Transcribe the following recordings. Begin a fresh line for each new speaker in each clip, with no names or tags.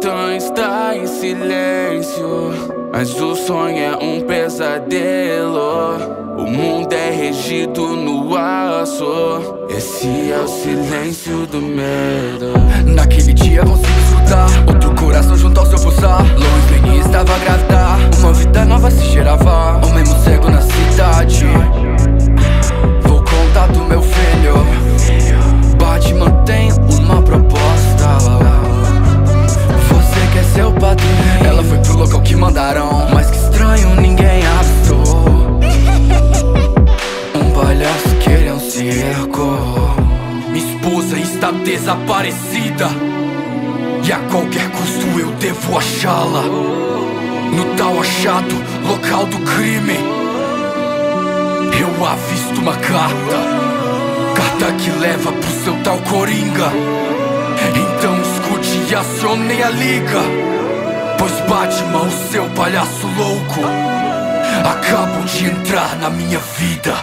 então está em silêncio, mas o sonho é um pesadelo. O mundo é regido no aço, esse é o silêncio do medo.
Naquele dia consegui escutar outro coração junto ao seu pulsar. Lois Lane estava grávida, uma vida nova se cheirava. O mesmo cego na cidade. Vou contar do meu filho. Batman tem uma proposta. Você quer ser o padrinho? Ela foi pro local que mandaram, mas que estranho, ninguém avisou. Um palhaço queria um circo. Minha esposa está desaparecida, e a qualquer custo eu devo achá-la. No tal achado, local do crime, eu avisto uma carta, carta que leva pro seu tal coringa. Então escute e acione a liga, pois Batman, o seu palhaço louco, acabam de entrar na minha vida.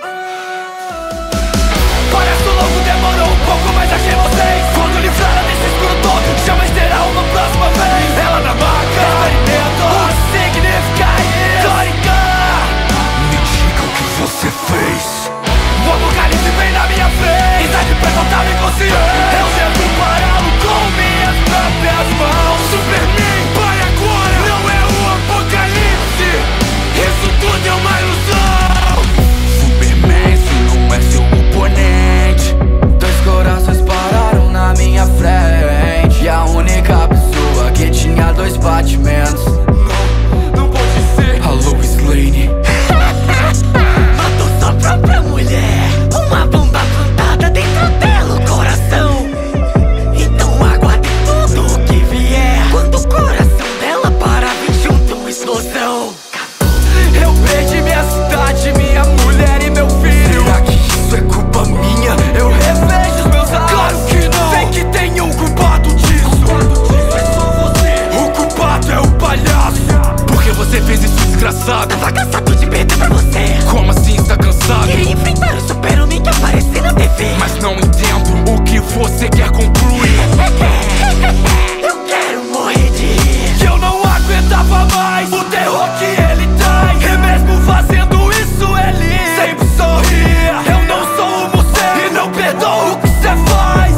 Palhaço louco demorou um pouco, mas achei vocês. Quando livrara desse escuro todo, jamais terá uma próxima vez. Ela na maca, experimento o que significa isso. Tônica, me diga o que você fez. O apocalipse vem na minha frente, está de pé total inconsciente. Eu devo pará-lo com minhas próprias mãos. Superman, vai agora, não é o apocalipse, isso tudo é uma ilusão. Superman, isso não é seu oponente. Dois corações pararam na minha frente, e a única pessoa que tinha dois batimentos não pode ser a Lois Lane.
Matou sua própria mulher, uma bomba plantada dentro dela, o coração. Então aguarde tudo o que vier. Quando o coração dela parar, vem junto uma explosão.
Eu perdi minha cidade, minha mulher e meu filho. Será que isso é culpa minha? Eu revejo os meus atos. Claro que não. Sei que tem um culpado disso. É só você. O culpado é o palhaço. Por que você fez isso, desgraçado?
Tava cansado de perder pra você.
Como assim está cansado?
Queria enfrentar o super-homem que apareceu na TV.
Mas não entendo o que você quer concluir.
Eu quero morrer de rir.
Que eu não aguentava mais o terror que ele traz. E mesmo fazendo isso ele sempre sorria. Eu não sou um morcego e não perdoo o que cê faz.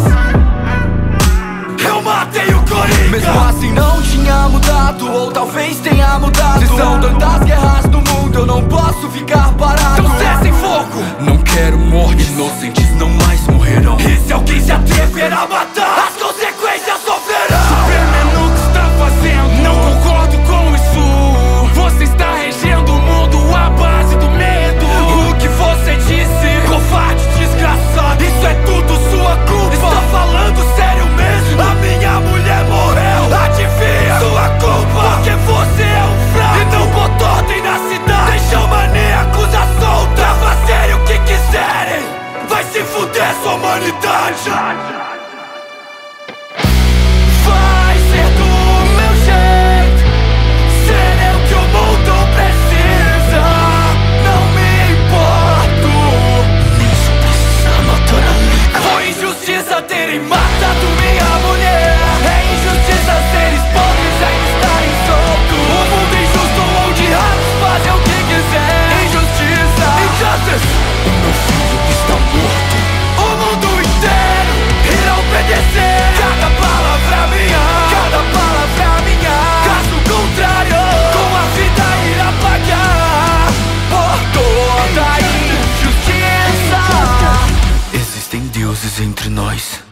Eu matei o Coringa. Mesmo assim não tinha mudado, ou talvez tenha mudado. Se são tantas guerras no mundo, eu não posso ficar parado. Então cessem fogo. Não quero morte, inocentes não mais morrerão. E se alguém se atrever a matar, as consequências sofrerão.
Superman, o que está fazendo? Não concordo com isso. Você está regendo o mundo à base do medo.
O que você disse, covarde, desgraçado, isso é tudo sua culpa. Está falando sério mesmo? A minha mulher morreu, adivinha? Sua culpa, porque você é um fraco e não botou ordem na cidade. Deixou maníacos à solta pra fazerem o que quiserem. Vai se fuder sua humanidade. Vai ser do meu jeito, ser eu que o mundo precisa. Não me importo.
Isso precisa matar a liga.
Foi injustiça terem matado minha mulher. É injustiça seres pobres ainda estarem soltos. Um mundo injusto onde ratos fazem o que quiser. Injustiça, injustice. O meu filho está morto. O mundo inteiro irá obedecer. Cada palavra minha, cada palavra minha. Caso contrário, com a vida irá pagar por toda a injustiça. Existem deuses entre nós.